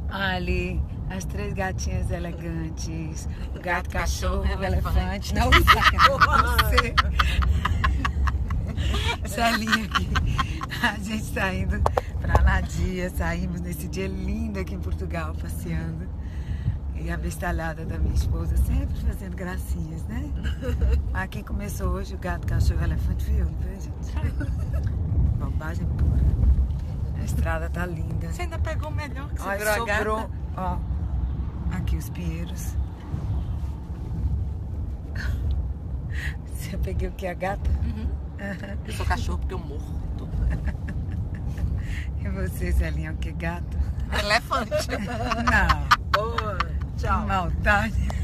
Ali, as três gatinhas elegantes, o gato, cachorro, o elefante. Não, você. Celinha aqui. A gente tá indo pra Nadia, saímos nesse dia lindo aqui em Portugal, passeando. E a bestalhada da minha esposa sempre fazendo gracinhas, né? Mas quem começou hoje, o gato, cachorro, elefante, viu, não foi, gente? Bobagem pura. A estrada tá linda. Você ainda pegou melhor que Olha, sobrou, ó, aqui os pinheiros. Você peguei o que, a gata? Uhum. Eu sou cachorro porque eu morro. E você, Celinha, o que, gato? Elefante. Não. Boa. Tchau. Maldade.